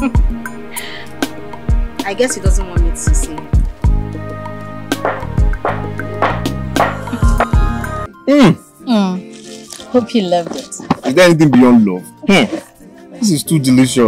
I guess he doesn't want me to see. Hope you loved it. Is there anything beyond love? This is too delicious.